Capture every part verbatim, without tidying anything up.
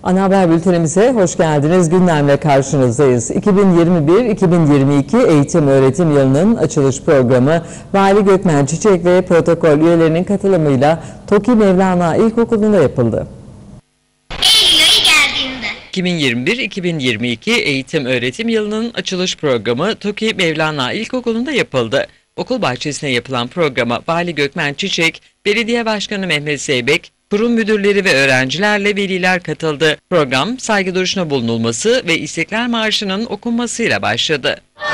Ana haber bültenimize hoş geldiniz. Gündemle karşınızdayız. iki bin yirmi bir iki bin yirmi iki eğitim öğretim yılının açılış programı Vali Gökmen Çiçek ve protokol üyelerinin katılımıyla TOKİ Mevlana İlkokulu'nda yapıldı. iki bin yirmi bir iki bin yirmi iki eğitim öğretim yılının açılış programı TOKİ Mevlana İlkokulu'nda yapıldı. Okul bahçesine yapılan programa Vali Gökmen Çiçek, Belediye Başkanı Mehmet Zeybek, kurum müdürleri ve öğrencilerle veliler katıldı. Program saygı duruşuna bulunulması ve İstiklal Marşı'nın okunmasıyla başladı.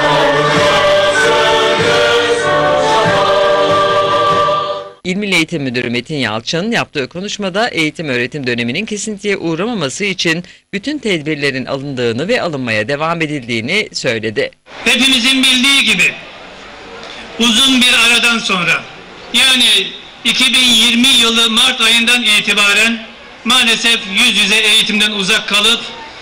İl Milli Eğitim Müdürü Metin Yalçın yaptığı konuşmada eğitim öğretim döneminin kesintiye uğramaması için bütün tedbirlerin alındığını ve alınmaya devam edildiğini söyledi. Hepimizin bildiği gibi uzun bir aradan sonra, yani iki bin yirmi yılı Mart ayından itibaren maalesef yüz yüze eğitimden uzak kalıp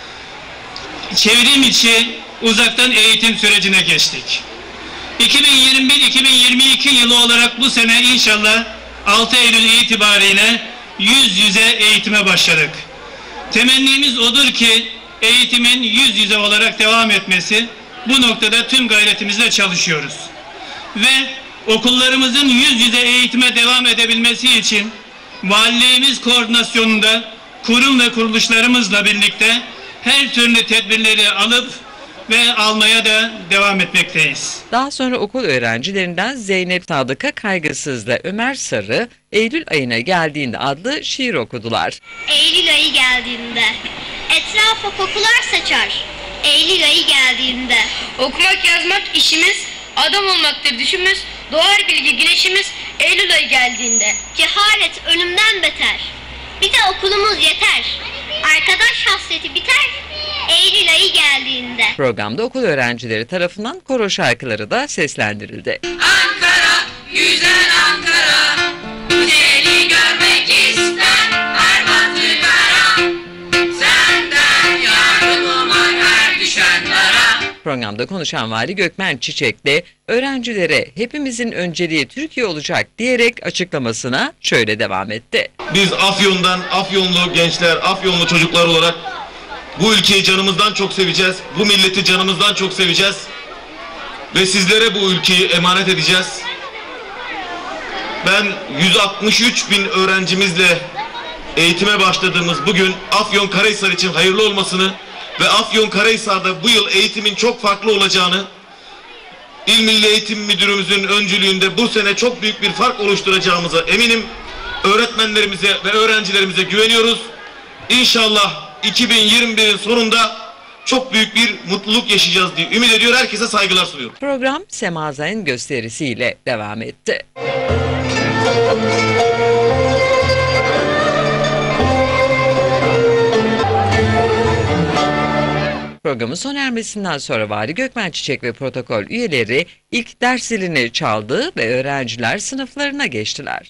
çevrim içi uzaktan eğitim sürecine geçtik. iki bin yirmi bir iki bin yirmi iki yılı olarak bu sene inşallah altı Eylül itibariyle yüz yüze eğitime başladık. Temennimiz odur ki eğitimin yüz yüze olarak devam etmesi. Bu noktada tüm gayretimizle çalışıyoruz. Ve okullarımızın yüz yüze eğitime devam edebilmesi için valiliğimiz koordinasyonunda kurum ve kuruluşlarımızla birlikte her türlü tedbirleri alıp ve almaya da devam etmekteyiz. Daha sonra okul öğrencilerinden Zeynep Sadık'a Kaygısız'la Ömer Sarı, Eylül ayına geldiğinde adlı şiir okudular. Eylül ayı geldiğinde etrafa kokular saçar. Eylül ayı geldiğinde okumak yazmak işimiz, adam olmaktır düşümüz, doğar bilgi güneşimiz. Eylül ayı geldiğinde cehalet ölümden beter. Bir de okulumuz yeter. Arkadaş hasreti biter. Eylül ayı geldiğinde. Programda okul öğrencileri tarafından koro şarkıları da seslendirildi. Ankara, güzel Ankara, güzeli görmek ister her batı kara, senden yardımım var her düşen dara. Programda konuşan Vali Gökmen Çiçek de öğrencilere hepimizin önceliği Türkiye olacak diyerek açıklamasına şöyle devam etti. Biz Afyon'dan, Afyonlu gençler, Afyonlu çocuklar olarak bu ülkeyi canımızdan çok seveceğiz, bu milleti canımızdan çok seveceğiz ve sizlere bu ülkeyi emanet edeceğiz. Ben yüz altmış üç bin öğrencimizle eğitime başladığımız bugün Afyonkarahisar için hayırlı olmasını ve Afyonkarahisar'da bu yıl eğitimin çok farklı olacağını, İl Milli Eğitim Müdürümüzün öncülüğünde bu sene çok büyük bir fark oluşturacağımıza eminim. Öğretmenlerimize ve öğrencilerimize güveniyoruz. İnşallah iki bin yirmi birin sonunda çok büyük bir mutluluk yaşayacağız diye ümit ediyor. Herkese saygılar sunuyorum. Program Semazay'ın gösterisiyle devam etti. Programın son ermesinden sonra Vali Gökmen Çiçek ve protokol üyeleri ilk ders zilini çaldı ve öğrenciler sınıflarına geçtiler.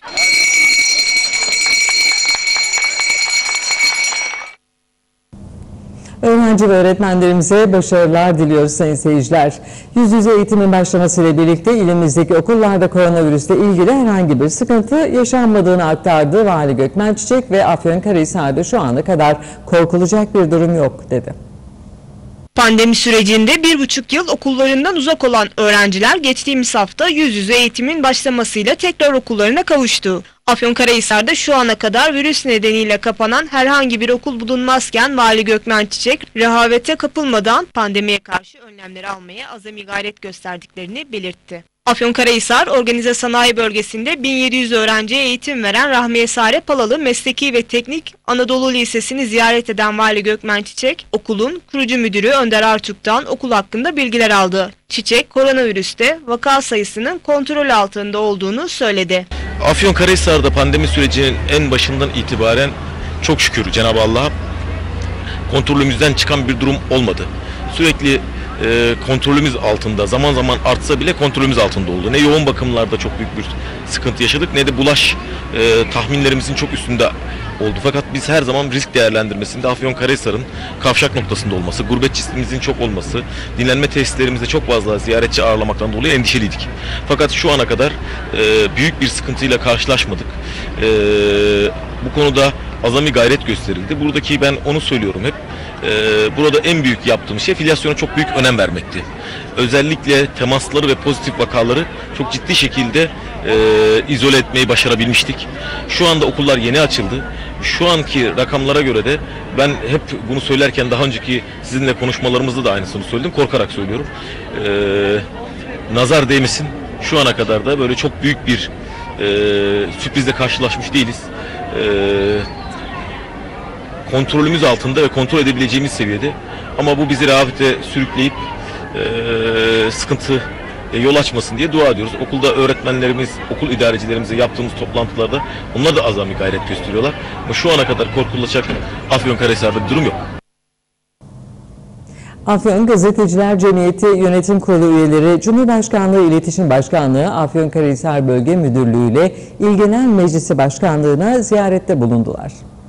Öğrenci ve öğretmenlerimize başarılar diliyoruz sayın seyirciler. Yüz yüze eğitimin başlamasıyla birlikte ilimizdeki okullarda koronavirüsle ilgili herhangi bir sıkıntı yaşanmadığını aktardı Vali Gökmen Çiçek ve Afyonkarahisar'da şu ana kadar korkulacak bir durum yok dedi. Pandemi sürecinde bir buçuk yıl okullarından uzak olan öğrenciler geçtiğimiz hafta yüz yüze eğitimin başlamasıyla tekrar okullarına kavuştu. Afyonkarahisar'da şu ana kadar virüs nedeniyle kapanan herhangi bir okul bulunmazken Vali Gökmen Çiçek rehavete kapılmadan pandemiye karşı önlemleri almaya azami gayret gösterdiklerini belirtti. Afyonkarahisar Organize Sanayi Bölgesi'nde bin yedi yüz öğrenciye eğitim veren Rahmiye Sare Palalı Mesleki ve Teknik Anadolu Lisesi'ni ziyaret eden Vali Gökmen Çiçek, okulun kurucu müdürü Önder Artuk'tan okul hakkında bilgiler aldı. Çiçek, koronavirüste vaka sayısının kontrol altında olduğunu söyledi. Afyonkarahisar'da pandemi sürecinin en başından itibaren çok şükür Cenab-ı Allah'a kontrolümüzden çıkan bir durum olmadı. Sürekli e, kontrolümüz altında, zaman zaman artsa bile kontrolümüz altında oldu. Ne yoğun bakımlarda çok büyük bir sıkıntı yaşadık ne de bulaş e, tahminlerimizin çok üstünde oldu. Fakat biz her zaman risk değerlendirmesinde Afyonkarahisar'ın kavşak noktasında olması, gurbetçimizin çok olması, dinlenme tesislerimizde çok fazla ziyaretçi ağırlamaktan dolayı endişeliydik. Fakat şu ana kadar e, büyük bir sıkıntıyla karşılaşmadık. E, bu konuda azami gayret gösterildi. Buradaki ben onu söylüyorum hep. Ee, burada en büyük yaptığım şey filyasyona çok büyük önem vermekti. Özellikle temasları ve pozitif vakaları çok ciddi şekilde e, izole etmeyi başarabilmiştik. Şu anda okullar yeni açıldı. Şu anki rakamlara göre de ben hep bunu söylerken daha önceki sizinle konuşmalarımızda da aynısını söyledim. Korkarak söylüyorum. Ee, nazar değmesin. Şu ana kadar da böyle çok büyük bir e, sürprizle karşılaşmış değiliz. Ee, kontrolümüz altında ve kontrol edebileceğimiz seviyede. Ama bu bizi rehavete sürükleyip e, sıkıntı e, yol açmasın diye dua ediyoruz. Okulda öğretmenlerimiz, okul idarecilerimize yaptığımız toplantılarda onlar da azami gayret gösteriyorlar. Ama şu ana kadar korkulacak Afyonkarahisar'da bir durum yok. Afyon Gazeteciler Cemiyeti Yönetim Kurulu üyeleri Cumhurbaşkanlığı İletişim Başkanlığı Afyonkarahisar Bölge Müdürlüğü ile İl Genel Meclisi Başkanlığı'na ziyarette bulundular.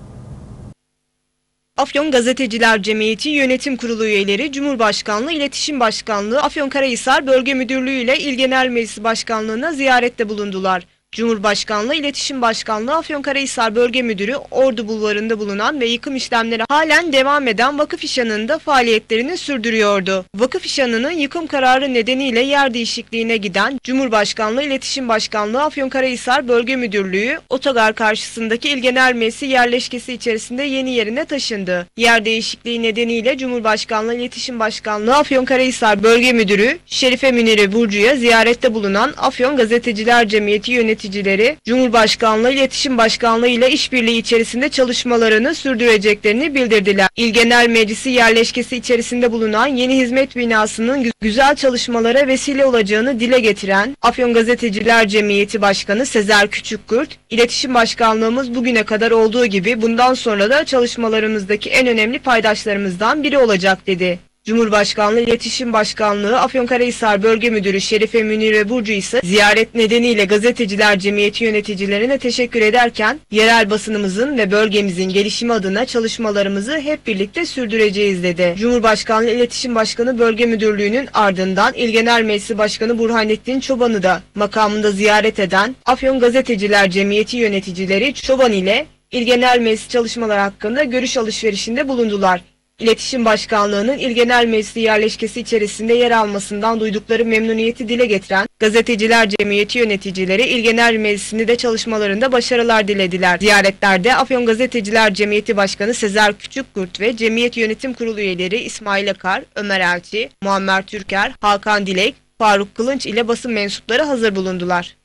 Afyon Gazeteciler Cemiyeti Yönetim Kurulu üyeleri Cumhurbaşkanlığı İletişim Başkanlığı Afyonkarahisar Bölge Müdürlüğü ile İl Genel Meclisi Başkanlığı'na ziyarette bulundular. Cumhurbaşkanlığı İletişim Başkanlığı Afyonkarahisar Bölge Müdürü Ordu Bulvarı'nda bulunan ve yıkım işlemleri halen devam eden vakıf işhanında faaliyetlerini sürdürüyordu. Vakıf işhanının yıkım kararı nedeniyle yer değişikliğine giden Cumhurbaşkanlığı İletişim Başkanlığı Afyonkarahisar Bölge Müdürlüğü otogar karşısındaki İl Genel Meclisi yerleşkesi içerisinde yeni yerine taşındı. Yer değişikliği nedeniyle Cumhurbaşkanlığı İletişim Başkanlığı Afyonkarahisar Bölge Müdürü Şerife Münire Burcu'ya ziyarette bulunan Afyon Gazeteciler Cemiyeti yöneticileri Cumhurbaşkanlığı İletişim Başkanlığı ile işbirliği içerisinde çalışmalarını sürdüreceklerini bildirdiler. İl Genel Meclisi yerleşkesi içerisinde bulunan yeni hizmet binasının güzel çalışmalara vesile olacağını dile getiren Afyon Gazeteciler Cemiyeti Başkanı Sezer Küçükkurt, İletişim Başkanlığımız bugüne kadar olduğu gibi bundan sonra da çalışmalarımızdaki en önemli paydaşlarımızdan biri olacak dedi. Cumhurbaşkanlığı İletişim Başkanlığı Afyonkarahisar Bölge Müdürü Şerife Münire Burcu ise ziyaret nedeniyle Gazeteciler Cemiyeti yöneticilerine teşekkür ederken yerel basınımızın ve bölgemizin gelişimi adına çalışmalarımızı hep birlikte sürdüreceğiz dedi. Cumhurbaşkanlığı İletişim Başkanı Bölge Müdürlüğü'nün ardından İl Genel Meclisi Başkanı Burhanettin Çoban'ı da makamında ziyaret eden Afyon Gazeteciler Cemiyeti yöneticileri Çoban ile İl Genel Meclisi çalışmalar hakkında görüş alışverişinde bulundular. İletişim Başkanlığı'nın İl Genel Meclisi yerleşkesi içerisinde yer almasından duydukları memnuniyeti dile getiren Gazeteciler Cemiyeti yöneticileri İl Genel Meclisi'nde de çalışmalarında başarılar dilediler. Ziyaretlerde Afyon Gazeteciler Cemiyeti Başkanı Sezer Küçükkurt ve Cemiyet Yönetim Kurulu üyeleri İsmail Akar, Ömer Elçi, Muammer Türker, Hakan Dilek, Faruk Kılınç ile basın mensupları hazır bulundular.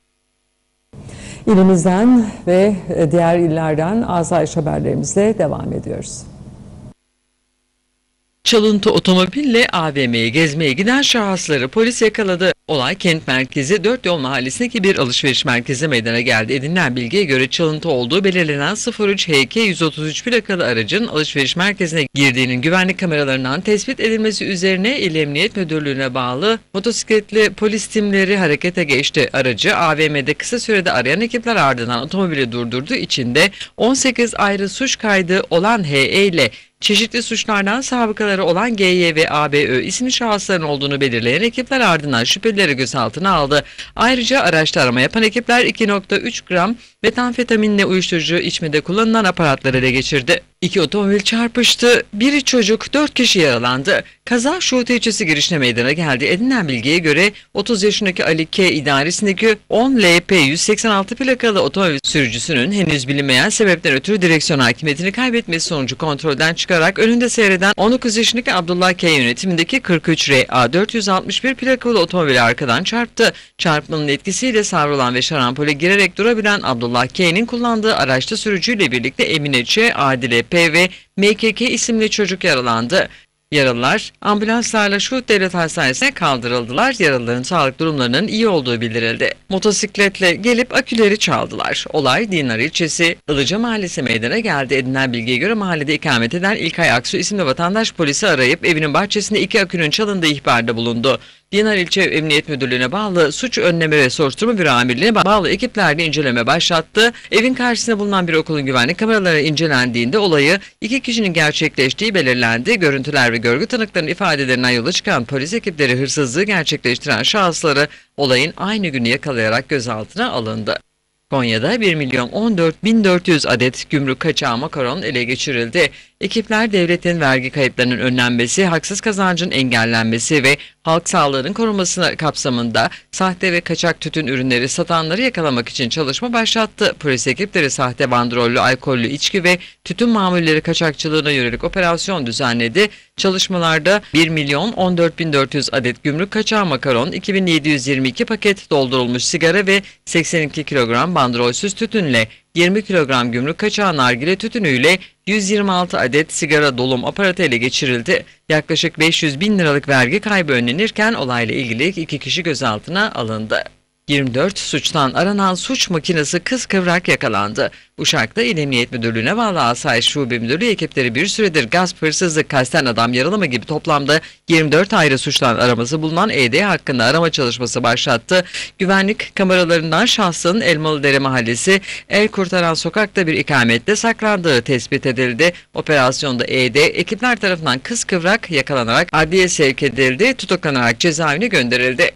İlimizden ve diğer illerden asayiş haberlerimizle devam ediyoruz. Çalıntı otomobille A V M'ye gezmeye giden şahısları polis yakaladı. Olay kent merkezi Dört Yol Mahallesi'ndeki bir alışveriş merkezi meydana geldi. Edinilen bilgiye göre çalıntı olduğu belirlenen sıfır üç H K yüz otuz üç plakalı aracın alışveriş merkezine girdiğinin güvenlik kameralarından tespit edilmesi üzerine İl Emniyet Müdürlüğü'ne bağlı motosikletli polis timleri harekete geçti. Aracı A V M'de kısa sürede arayan ekipler ardından otomobili durdurdu. İçinde on sekiz ayrı suç kaydı olan H E ile çeşitli suçlardan sabıkaları olan G Y ve A B Ö isimli şahısların olduğunu belirleyen ekipler ardından şüphelileri gözaltına aldı. Ayrıca araçta arama yapan ekipler iki nokta üç gram metamfetaminle uyuşturucu içmede kullanılan aparatları ele geçirdi. İki otomobil çarpıştı. Biri çocuk, dört kişi yaralandı. Kaza Şuhut ilçesi girişine meydana geldi. Edinilen bilgiye göre otuz yaşındaki Ali K idaresindeki on L P yüz seksen altı plakalı otomobil sürücüsünün henüz bilinmeyen sebepten ötürü direksiyon hakimiyetini kaybetmesi sonucu kontrolden çıkarak önünde seyreden on dokuz yaşındaki Abdullah K yönetimindeki kırk üç R A dört yüz altmış bir plakalı otomobili arkadan çarptı. Çarpmanın etkisiyle savrulan ve şarampole girerek durabilen Abdullah K'nin kullandığı araçta sürücüyle birlikte Emine Ç, Adile P ve M K K isimli çocuk yaralandı. Yaralılar ambulanslarla Şuhut Devlet Hastanesi'ne kaldırıldılar. Yaralıların sağlık durumlarının iyi olduğu bildirildi. Motosikletle gelip aküleri çaldılar. Olay Dinar ilçesi Ilıca Mahallesi meydana geldi. Edinilen bilgiye göre mahallede ikamet eden İlkay Aksu isimli vatandaş polisi arayıp evinin bahçesinde iki akünün çalındığı ihbarda bulundu. Dinar İlçe Emniyet Müdürlüğü'ne bağlı Suç Önleme ve Soruşturma Büro Amirliği'ne bağlı ekiplerle inceleme başlattı. Evin karşısında bulunan bir okulun güvenlik kameraları incelendiğinde olayı iki kişinin gerçekleştiği belirlendi. Görüntüler ve görgü tanıklarının ifadelerinden yola çıkan polis ekipleri hırsızlığı gerçekleştiren şahısları olayın aynı günü yakalayarak gözaltına alındı. Konya'da bir milyon on dört bin dört yüz adet gümrük kaçağı makaron ele geçirildi. Ekipler devletin vergi kayıplarının önlenmesi, haksız kazancın engellenmesi ve halk sağlığının korunmasına kapsamında sahte ve kaçak tütün ürünleri satanları yakalamak için çalışma başlattı. Polis ekipleri sahte bandrollü, alkollü içki ve tütün mamulleri kaçakçılığına yönelik operasyon düzenledi. Çalışmalarda bir milyon on dört bin dört yüz adet gümrük kaçağı makaron, iki bin yedi yüz yirmi iki paket doldurulmuş sigara ve seksen iki kilogram bandrolsüz tütünle yirmi kilogram gümrük kaçağı nargile tütünüyle yüz yirmi altı adet sigara dolum aparatı ele geçirildi. Yaklaşık beş yüz bin liralık vergi kaybı önlenirken olayla ilgili iki kişi gözaltına alındı. yirmi dört suçtan aranan suç makinesi kıskıvrak yakalandı. Uşak'ta İl Emniyet Müdürlüğü'ne bağlı Asayiş Şube Müdürlüğü ekipleri bir süredir gasp, hırsızlık, kasten adam yaralama gibi toplamda yirmi dört ayrı suçtan araması bulunan E D hakkında arama çalışması başlattı. Güvenlik kameralarından şahsın Elmalıdere Mahallesi El Kurtaran Sokak'ta bir ikamette saklandığı tespit edildi. Operasyonda E D ekipler tarafından kıskıvrak yakalanarak adliye sevk edildi, tutuklanarak cezaevine gönderildi.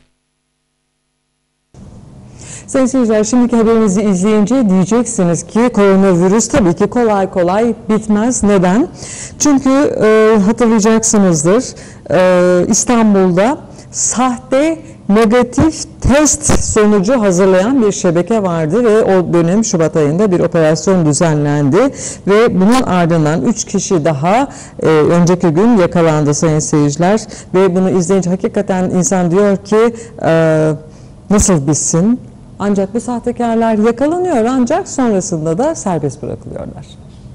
Sayın seyirciler, şimdiki haberimizi izleyince diyeceksiniz ki koronavirüs tabii ki kolay kolay bitmez. Neden? Çünkü e, hatırlayacaksınızdır, e, İstanbul'da sahte negatif test sonucu hazırlayan bir şebeke vardı ve o dönem Şubat ayında bir operasyon düzenlendi ve bunun ardından üç kişi daha e, önceki gün yakalandı sayın seyirciler ve bunu izleyince hakikaten insan diyor ki e, nasıl bitsin? Ancak bu sahtekarlar yakalanıyor, ancak sonrasında da serbest bırakılıyorlar.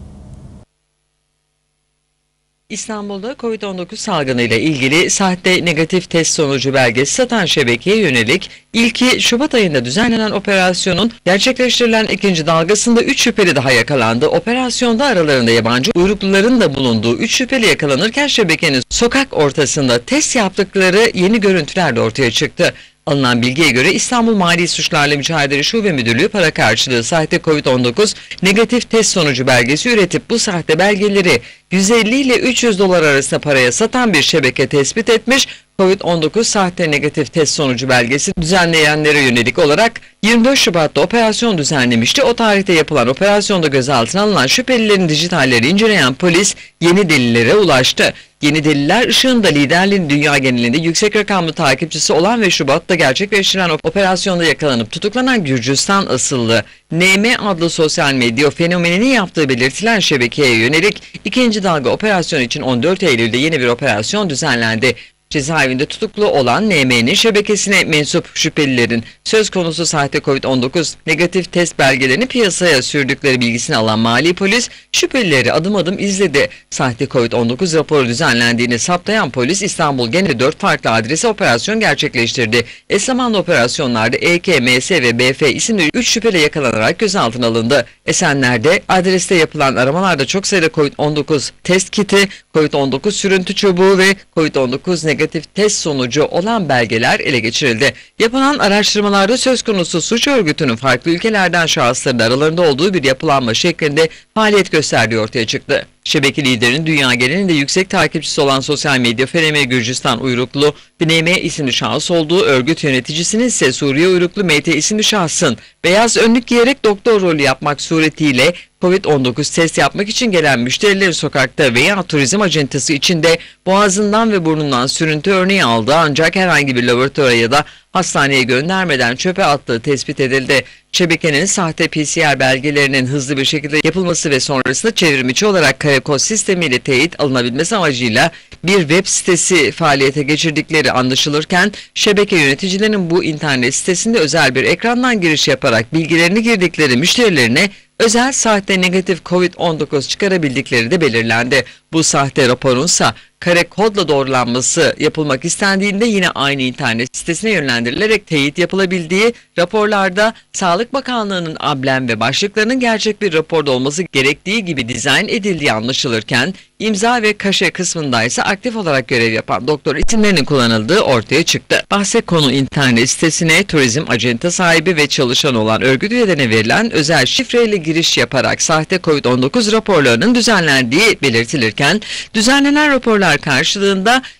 İstanbul'da Covid on dokuz salgını ile ilgili sahte negatif test sonucu belgesi satan şebekeye yönelik ilki Şubat ayında düzenlenen operasyonun gerçekleştirilen ikinci dalgasında üç şüpheli daha yakalandı. Operasyonda aralarında yabancı uyrukluların da bulunduğu üç şüpheli yakalanırken şebekenin sokak ortasında test yaptıkları yeni görüntüler de ortaya çıktı. Alınan bilgiye göre İstanbul Mali Suçlarla Mücadele Şube Müdürlüğü para karşılığı sahte Covid on dokuz negatif test sonucu belgesi üretip bu sahte belgeleri yüz elli ile üç yüz dolar arasında paraya satan bir şebeke tespit etmiş. Covid on dokuz sahte negatif test sonucu belgesi düzenleyenlere yönelik olarak yirmi dört Şubat'ta operasyon düzenlemişti. O tarihte yapılan operasyonda gözaltına alınan şüphelilerin dijitalleri inceleyen polis yeni delillere ulaştı. Yeni deliller ışığında liderliğin dünya genelinde yüksek rakamlı takipçisi olan ve Şubat'ta gerçekleştirilen operasyonda yakalanıp tutuklanan Gürcistan asıllı N M adlı sosyal medya fenomeninin yaptığı belirtilen şebekeye yönelik ikinci dalga operasyon için on dört Eylül'de yeni bir operasyon düzenlendi. Cezaevinde tutuklu olan N M'nin şebekesine mensup şüphelilerin söz konusu sahte Covid on dokuz negatif test belgelerini piyasaya sürdükleri bilgisini alan mali polis şüphelileri adım adım izledi. Sahte Covid on dokuz raporu düzenlendiğini saptayan polis İstanbul genelinde dört farklı adrese operasyon gerçekleştirdi. Eş zamanlı operasyonlarda E K, M S ve B F isimli üç şüpheli yakalanarak gözaltına alındı. Esenler'de adreste yapılan aramalarda çok sayıda Covid on dokuz test kiti, Covid on dokuz sürüntü çubuğu ve Covid on dokuz negatif test sonucu olan belgeler ele geçirildi. Yapılan araştırmalarda söz konusu suç örgütünün farklı ülkelerden şahısların aralarında olduğu bir yapılanma şeklinde faaliyet gösterdiği ortaya çıktı. Şebeke liderinin dünya genelinde yüksek takipçisi olan sosyal medya fenomeni Gürcistan uyruklu N M isimli şahıs olduğu, örgüt yöneticisinin ise Suriye uyruklu M T isimli şahsın beyaz önlük giyerek doktor rolü yapmak suretiyle Covid on dokuz test yapmak için gelen müşterileri sokakta veya turizm acentası içinde boğazından ve burnundan sürüntü örneği aldı, ancak herhangi bir laboratuvara ya da hastaneye göndermeden çöpe attığı tespit edildi. Şebekenin sahte P C R belgelerinin hızlı bir şekilde yapılması ve sonrasında çevrimiçi olarak kare kod sistemiyle teyit alınabilmesi amacıyla bir web sitesi faaliyete geçirdikleri anlaşılırken şebeke yöneticilerinin bu internet sitesinde özel bir ekrandan giriş yaparak bilgilerini girdikleri müşterilerine özel sahte negatif Covid on dokuz çıkarabildikleri de belirlendi. Bu sahte raporunsa kare kodla doğrulanması yapılmak istendiğinde yine aynı internet sitesine yönlendirilerek teyit yapılabildiği, raporlarda Sağlık Bakanlığı'nın amblem ve başlıklarının gerçek bir raporda olması gerektiği gibi dizayn edildiği anlaşılırken imza ve kaşe kısmında ise aktif olarak görev yapan doktor isimlerinin kullanıldığı ortaya çıktı. Bahse konu internet sitesine turizm acenta sahibi ve çalışan olan örgüt üyelerine verilen özel şifreyle giriş yaparak sahte Covid on dokuz raporlarının düzenlendiği belirtilirken düzenlenen raporlar karşılığında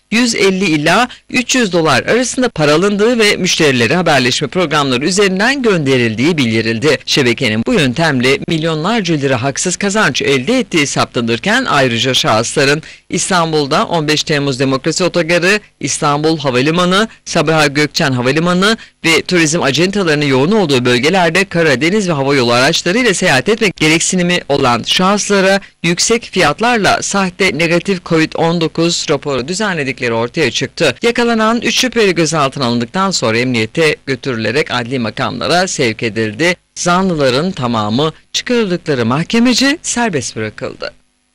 yüz elli ila üç yüz dolar arasında para alındığı ve müşterilere haberleşme programları üzerinden gönderildiği bildirildi. Şebekenin bu yöntemle milyonlarca lira haksız kazanç elde ettiği saptanırken ayrıca şahısların İstanbul'da on beş Temmuz Demokrasi Otogarı, İstanbul Havalimanı, Sabiha Gökçen Havalimanı ve turizm acentalarının yoğun olduğu bölgelerde kara, deniz ve havayolu araçlarıyla seyahat etmek gereksinimi olan şahıslara yüksek fiyatlarla sahte negatif kovid on dokuz raporu düzenledikleri ortaya çıktı. Yakalanan üç şüpheli gözaltına alındıktan sonra emniyete götürülerek adli makamlara sevk edildi. Zanlıların tamamı çıkarıldıkları mahkemece serbest bırakıldı.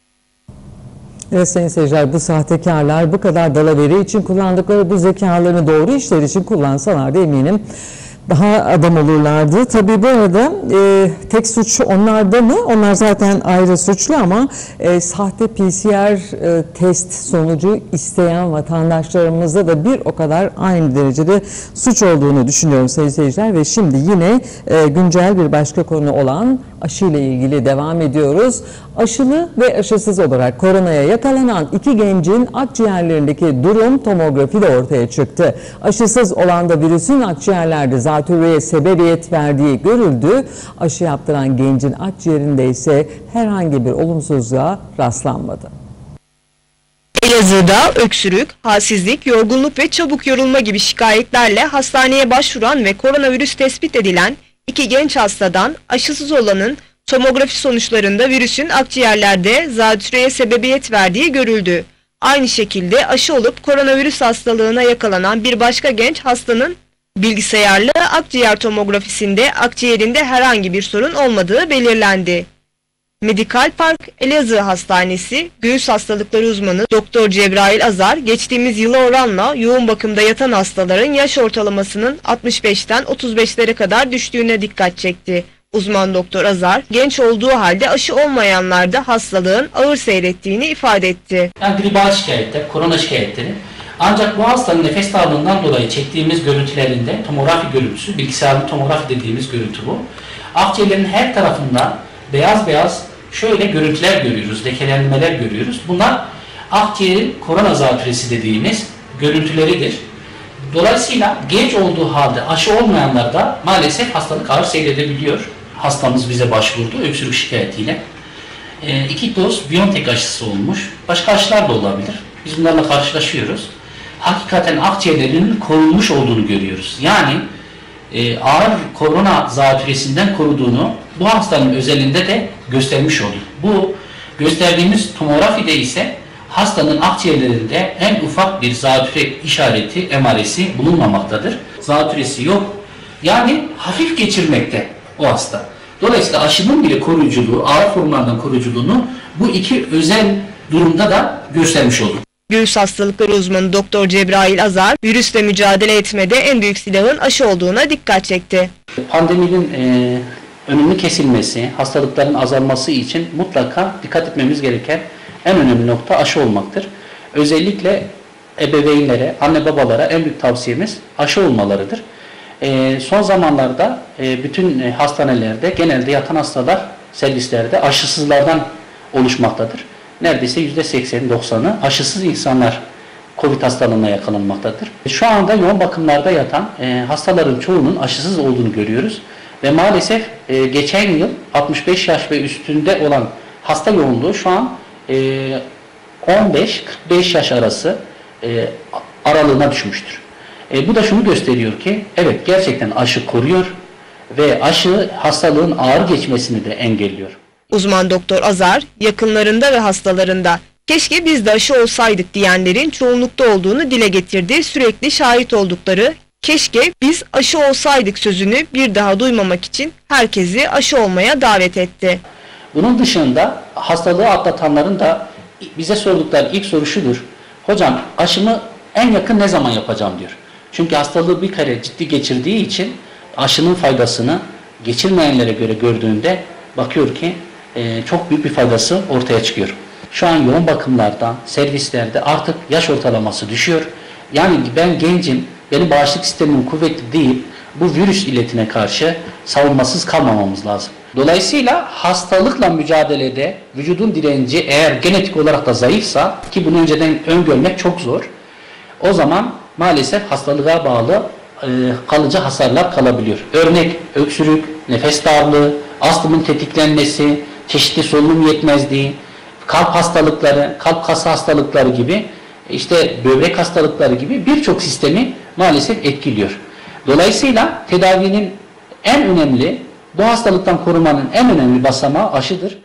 Evet sayın seyirciler, bu sahtekarlar bu kadar dalaveri için kullandıkları bu zekalarını doğru işler için kullansalardı eminim daha adam olurlardı. Tabii bu arada e, tek suç onlarda mı? Onlar zaten ayrı suçlu ama e, sahte P C R e, test sonucu isteyen vatandaşlarımızda da bir o kadar aynı derecede suç olduğunu düşünüyorum sayın seyirciler. Ve şimdi yine e, güncel bir başka konu olan aşı ile ilgili devam ediyoruz. Aşılı ve aşısız olarak koronaya yakalanan iki gencin akciğerlerindeki durum tomografide ortaya çıktı. Aşısız olan da virüsün akciğerlerde zatürreye sebebiyet verdiği görüldü. Aşı yaptıran gencin akciğerinde ise herhangi bir olumsuzluğa rastlanmadı. Elazığ'da öksürük, halsizlik, yorgunluk ve çabuk yorulma gibi şikayetlerle hastaneye başvuran ve koronavirüs tespit edilen iki genç hastadan aşısız olanın tomografi sonuçlarında virüsün akciğerlerde zatürreye sebebiyet verdiği görüldü. Aynı şekilde aşı olup koronavirüs hastalığına yakalanan bir başka genç hastanın bilgisayarlı akciğer tomografisinde akciğerinde herhangi bir sorun olmadığı belirlendi. Medikal Park Elazığ Hastanesi Göğüs Hastalıkları uzmanı Doktor Cebrail Azar, geçtiğimiz yıla oranla yoğun bakımda yatan hastaların yaş ortalamasının altmış beşten otuz beşlere kadar düştüğüne dikkat çekti. Uzman Doktor Azar, genç olduğu halde aşı olmayanlarda hastalığın ağır seyrettiğini ifade etti. Yani gribal şikayetler, korona şikayetleri. Ancak bu hastanın nefes darlığından dolayı çektiğimiz görüntülerinde tomografi görüntüsü, bilgisayarlı tomografi dediğimiz görüntü bu. Akciğerlerin her tarafında beyaz beyaz şöyle görüntüler görüyoruz, lekelenmeler görüyoruz. Bunlar akciğerin korona zatürresi dediğimiz görüntüleridir. Dolayısıyla genç olduğu halde aşı olmayanlarda maalesef hastalık ağır seyredebiliyor. Hastamız bize başvurdu öksürük şikayetiyle. E, iki doz Biontech aşısı olmuş. Başka aşılar da olabilir. Biz bunlarla karşılaşıyoruz. Hakikaten akciğerlerinin korunmuş olduğunu görüyoruz. Yani e, ağır korona zatürresinden koruduğunu bu hastanın özelinde de göstermiş oluyor. Bu gösterdiğimiz tomografide ise hastanın akciğerlerinde en ufak bir zatürre işareti, emaresi bulunmamaktadır. Zatürresi yok. Yani hafif geçirmekte o hasta. Dolayısıyla aşının bile koruyuculuğu, ağır formlardan koruyuculuğunu bu iki özel durumda da göstermiş olur. Göğüs hastalıkları uzmanı Doktor Cebrail Azar, virüsle mücadele etmede en büyük silahın aşı olduğuna dikkat çekti. Pandeminin e, önünün kesilmesi, hastalıkların azalması için mutlaka dikkat etmemiz gereken en önemli nokta aşı olmaktır. Özellikle ebeveynlere, anne babalara en büyük tavsiyemiz aşı olmalarıdır. E, son zamanlarda e, bütün e, hastanelerde genelde yatan hastalar servislerde aşısızlardan oluşmaktadır. Neredeyse yüzde seksen doksanı aşısız insanlar Covid hastalığına yakalanmaktadır. Şu anda yoğun bakımlarda yatan e, hastaların çoğunun aşısız olduğunu görüyoruz. Ve maalesef e, geçen yıl altmış beş yaş ve üstünde olan hasta yoğunluğu şu an e, on beş kırk beş yaş arası e, aralığına düşmüştür. E, bu da şunu gösteriyor ki evet gerçekten aşı koruyor ve aşı hastalığın ağır geçmesini de engelliyor. Uzman Doktor Azar, yakınlarında ve hastalarında keşke biz de aşı olsaydık diyenlerin çoğunlukta olduğunu dile getirdi. Sürekli şahit oldukları keşke biz aşı olsaydık sözünü bir daha duymamak için herkesi aşı olmaya davet etti. Bunun dışında hastalığı atlatanların da bize sordukları ilk soru şudur. Hocam aşımı en yakın ne zaman yapacağım diyor. Çünkü hastalığı bir kere ciddi geçirdiği için aşının faydasını geçirmeyenlere göre gördüğünde bakıyor ki e, çok büyük bir faydası ortaya çıkıyor. Şu an yoğun bakımlarda, servislerde artık yaş ortalaması düşüyor. Yani ben gencim, benim bağışıklık sistemim kuvvetli değil, bu virüs illetine karşı savunmasız kalmamamız lazım. Dolayısıyla hastalıkla mücadelede vücudun direnci eğer genetik olarak da zayıfsa, ki bunu önceden öngörmek çok zor, O zaman maalesef hastalığa bağlı e, kalıcı hasarlar kalabiliyor. Örnek öksürük, nefes darlığı, astımın tetiklenmesi, çeşitli solunum yetmezliği, kalp hastalıkları, kalp kası hastalıkları gibi, işte böbrek hastalıkları gibi birçok sistemi maalesef etkiliyor. Dolayısıyla tedavinin en önemli, bu hastalıktan korumanın en önemli basamağı aşıdır.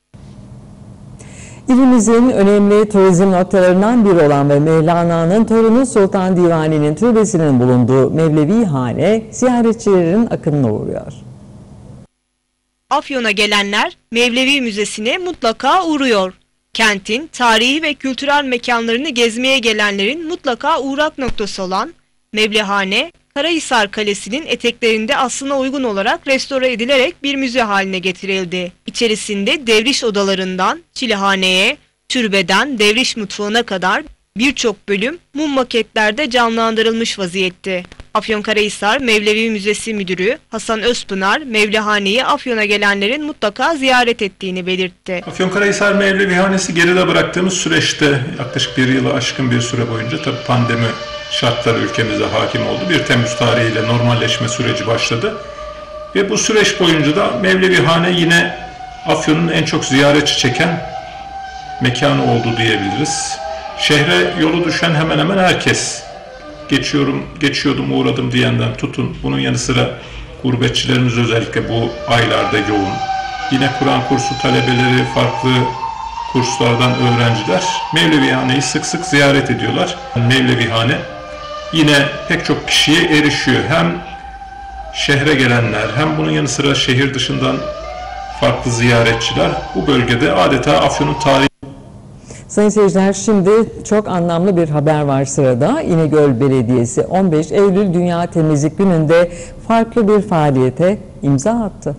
İlimizin önemli turizm noktalarından biri olan ve Mevlana'nın torunu Sultan Divani'nin türbesinin bulunduğu Mevlevi Hane ziyaretçilerin akınına uğruyor. Afyon'a gelenler Mevlevi Müzesi'ne mutlaka uğruyor. Kentin tarihi ve kültürel mekanlarını gezmeye gelenlerin mutlaka uğrak noktası olan Mevlehane, Karahisar Kalesi'nin eteklerinde aslına uygun olarak restore edilerek bir müze haline getirildi. İçerisinde devriş odalarından çilehaneye, türbeden devriş mutfağına kadar birçok bölüm mum maketlerde canlandırılmış vaziyette. Afyonkarahisar Mevlevi Müzesi Müdürü Hasan Özpınar, Mevlehane'yi Afyon'a gelenlerin mutlaka ziyaret ettiğini belirtti. Afyonkarahisar Mevlevihanesi geride bıraktığımız süreçte yaklaşık bir yılı aşkın bir süre boyunca tabii pandemi şartları ülkemize hakim oldu. bir Temmuz tarihiyle normalleşme süreci başladı. Ve bu süreç boyunca da Mevlevihane yine Afyon'un en çok ziyaretçi çeken mekanı oldu diyebiliriz. Şehre yolu düşen hemen hemen herkes, geçiyorum, geçiyordum, uğradım diyenden tutun. Bunun yanı sıra gurbetçilerimiz özellikle bu aylarda yoğun. Yine Kur'an kursu talebeleri, farklı kurslardan öğrenciler Mevlevihane'yi sık sık ziyaret ediyorlar. Mevlevihane yine pek çok kişiye erişiyor. Hem şehre gelenler hem bunun yanı sıra şehir dışından farklı ziyaretçiler bu bölgede adeta Afyon'un tarihi. Sayın seyirciler, şimdi çok anlamlı bir haber var sırada. İnegöl Belediyesi on beş Eylül Dünya Temizlik Günü'nde farklı bir faaliyete imza attı.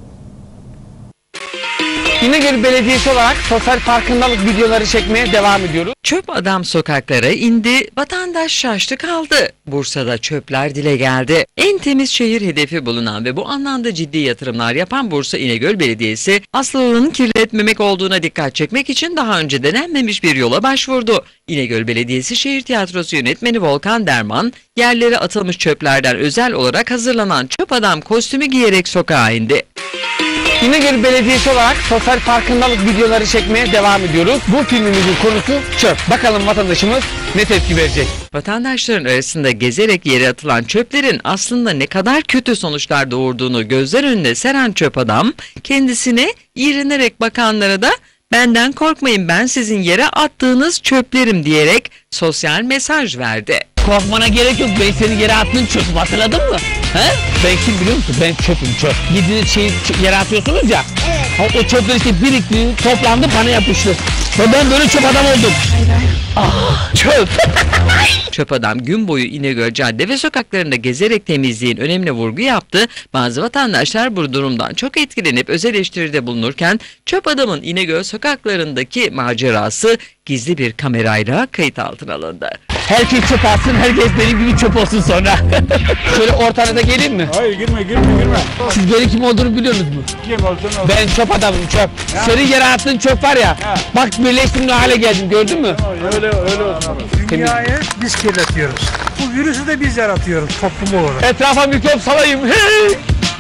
İnegöl Belediyesi olarak sosyal farkındalık videoları çekmeye devam ediyoruz. Çöp adam sokaklara indi, vatandaş şaştı kaldı. Bursa'da çöpler dile geldi. En temiz şehir hedefi bulunan ve bu anlamda ciddi yatırımlar yapan Bursa İnegöl Belediyesi, asıl olanın kirletmemek olduğuna dikkat çekmek için daha önce denenmemiş bir yola başvurdu. İnegöl Belediyesi Şehir Tiyatrosu Yönetmeni Volkan Derman, yerlere atılmış çöplerden özel olarak hazırlanan çöp adam kostümü giyerek sokağa indi. İnegöl Belediyesi olarak sosyal farkındalık videoları çekmeye devam ediyoruz. Bu filmimizin konusu çöp. Bakalım vatandaşımız ne tepki verecek? Vatandaşların arasında gezerek yere atılan çöplerin aslında ne kadar kötü sonuçlar doğurduğunu gözler önüne seren çöp adam, kendisine iğrenerek bakanlara da "Benden korkmayın, ben sizin yere attığınız çöplerim" diyerek sosyal mesaj verdi. Korkmana gerek yok. Ben senin yere attığın çöpü hatırladın mı? He? Ben kim biliyor musun? Ben çöpüm, çöp. Yediğiniz şeyi yere atıyorsunuz ya. Evet. O çöpler işte birikti, toplandı, bana yapıştı. Ve ben böyle çöp adam oldum. Ah, çöp. Çöp adam gün boyu İnegöl cadde ve sokaklarında gezerek temizliğin önemine vurgu yaptı. Bazı vatandaşlar bu durumdan çok etkilenip öz eleştiride bulunurken çöp adamın İnegöl sokaklarındaki macerası gizli bir kamerayla kayıt altına alındı. Herkes çöp atsın, herkes benim gibi çöp olsun sonra. Şöyle ortaya da geleyim mi? Hayır, girme, girme, girme. Siz benim kim olduğunu biliyor musunuz? Kim olsun olsun. Ben çöp adamım, çöp. Ya. Senin yere attığın çöp var ya, ya. Bak birleştim ne hale geldim, gördün mü? Öyle, öyle olsun. Dünyayı biz kirletiyoruz. Bu virüsü de biz yaratıyoruz toplum olarak. Etrafa mikrop salayım. Hey!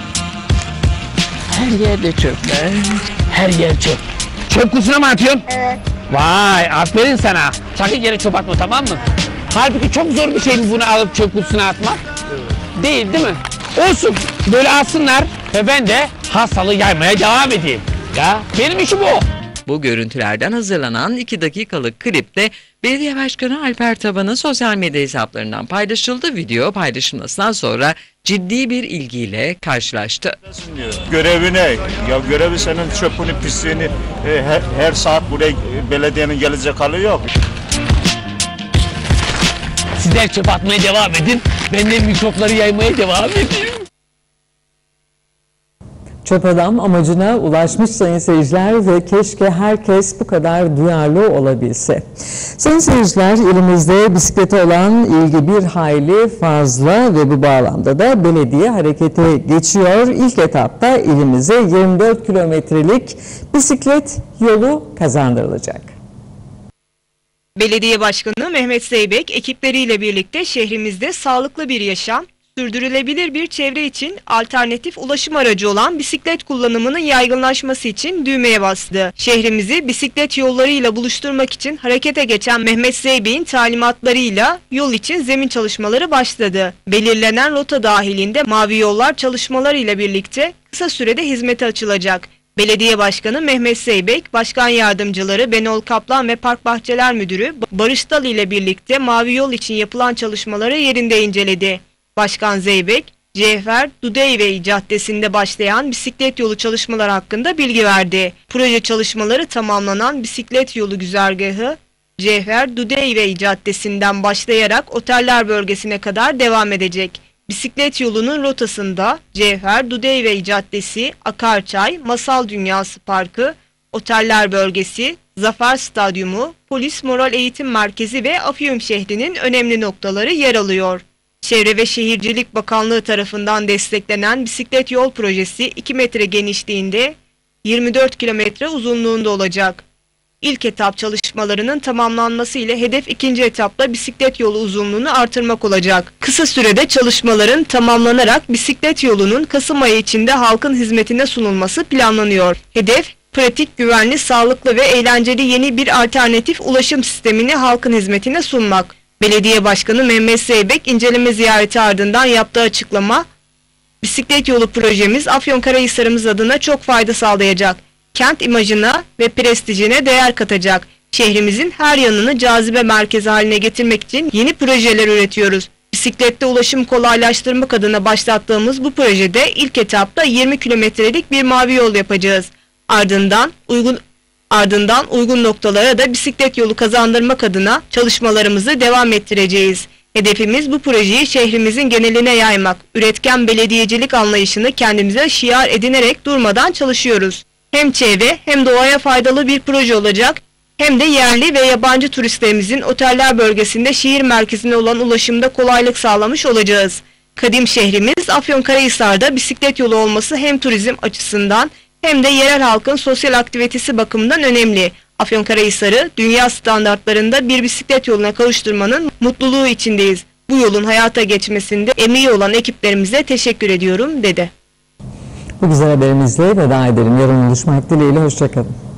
Her yerde çöpler, her yer çöp. Çöp kutusuna mı atıyorsun? Evet. Vay, aferin sana. Sakın yere çöp atma, tamam mı? Halbuki çok zor bir şey mi bunu alıp çöp kutusuna atmak? Evet. Değil, değil mi? Olsun, böyle atsınlar ve ben de hastalığı yaymaya devam edeyim. Ya, benim işim o. Bu görüntülerden hazırlanan iki dakikalık klipte Belediye Başkanı Alper Taban'ın sosyal medya hesaplarından paylaşıldı. Video paylaşılmasından sonra ciddi bir ilgiyle karşılaştı. Görevine, ya görevi senin çöpünü, pisliğini e, her, her saat buraya e, belediyenin gelecek hali yok. Sizler çöp atmaya devam edin, ben de mikropları yaymaya devam edeyim. Çöp adam amacına ulaşmış sayın seyirciler ve keşke herkes bu kadar duyarlı olabilse. Sayın seyirciler, elimizde bisiklete olan ilgi bir hayli fazla ve bu bağlamda da belediye harekete geçiyor. İlk etapta elimize yirmi dört kilometrelik bisiklet yolu kazandırılacak. Belediye Başkanı Mehmet Zeybek ekipleriyle birlikte şehrimizde sağlıklı bir yaşam, sürdürülebilir bir çevre için alternatif ulaşım aracı olan bisiklet kullanımının yaygınlaşması için düğmeye bastı. Şehrimizi bisiklet yollarıyla buluşturmak için harekete geçen Mehmet Zeybek'in talimatlarıyla yol için zemin çalışmaları başladı. Belirlenen rota dahilinde mavi yollar çalışmalarıyla birlikte kısa sürede hizmete açılacak. Belediye Başkanı Mehmet Zeybek, Başkan Yardımcıları Benol Kaplan ve Park Bahçeler Müdürü Barış Dal ile birlikte mavi yol için yapılan çalışmaları yerinde inceledi. Başkan Zeybek, Cevher Dudeyvey Caddesi'nde başlayan bisiklet yolu çalışmaları hakkında bilgi verdi. Proje çalışmaları tamamlanan bisiklet yolu güzergahı, Cevher Dudeyvey Caddesi'nden başlayarak oteller bölgesine kadar devam edecek. Bisiklet yolunun rotasında Cevher Dudeyvey Caddesi, Akarçay, Masal Dünyası Parkı, Oteller Bölgesi, Zafer Stadyumu, Polis Moral Eğitim Merkezi ve Afyon şehrinin önemli noktaları yer alıyor. Çevre ve Şehircilik Bakanlığı tarafından desteklenen bisiklet yol projesi iki metre genişliğinde, yirmi dört kilometre uzunluğunda olacak. İlk etap çalışmalarının tamamlanması ile hedef ikinci etapla bisiklet yolu uzunluğunu artırmak olacak. Kısa sürede çalışmaların tamamlanarak bisiklet yolunun Kasım ayı içinde halkın hizmetine sunulması planlanıyor. Hedef, pratik, güvenli, sağlıklı ve eğlenceli yeni bir alternatif ulaşım sistemini halkın hizmetine sunmak. Belediye Başkanı Mehmet Zeybek inceleme ziyareti ardından yaptığı açıklama, bisiklet yolu projemiz Afyonkarahisar'ımız adına çok fayda sağlayacak. Kent imajına ve prestijine değer katacak. Şehrimizin her yanını cazibe merkezi haline getirmek için yeni projeler üretiyoruz. Bisiklette ulaşım kolaylaştırmak adına başlattığımız bu projede ilk etapta yirmi kilometrelik bir mavi yol yapacağız. Ardından uygun ardından uygun noktalara da bisiklet yolu kazandırmak adına çalışmalarımızı devam ettireceğiz. Hedefimiz bu projeyi şehrimizin geneline yaymak. Üretken belediyecilik anlayışını kendimize şiar edinerek durmadan çalışıyoruz. Hem çevre hem doğaya faydalı bir proje olacak, hem de yerli ve yabancı turistlerimizin oteller bölgesinde şehir merkezine olan ulaşımda kolaylık sağlamış olacağız. Kadim şehrimiz Afyonkarahisar'da bisiklet yolu olması hem turizm açısından hem de yerel halkın sosyal aktivitesi bakımından önemli. Afyonkarahisar'ı dünya standartlarında bir bisiklet yoluna kavuşturmanın mutluluğu içindeyiz. Bu yolun hayata geçmesinde emeği olan ekiplerimize teşekkür ediyorum dedi. Bu güzel haberimizle veda edelim. Yarın buluşmak dileğiyle. Hoşçakalın.